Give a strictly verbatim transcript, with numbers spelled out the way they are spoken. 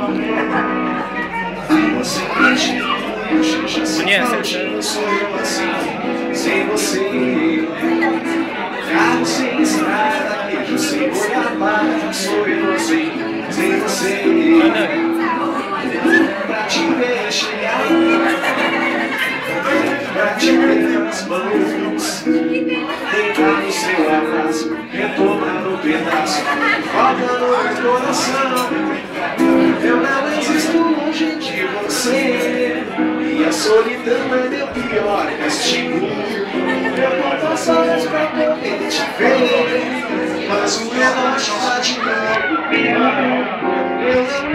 Conhece? Sou eu assim, sem você. Carro sem estrada, queijo sem goiabada. Sou eu assim, sem você. Pra te ver chegar, pra te ver nas mãos, deitar no seu abraço, retornar no pedaço, faltando no coração. Eu não existo longe de você, e a solidão é meu pior castigo. Eu conto as horas pra poder te ver, mas o relógio bate muito pior. Eu não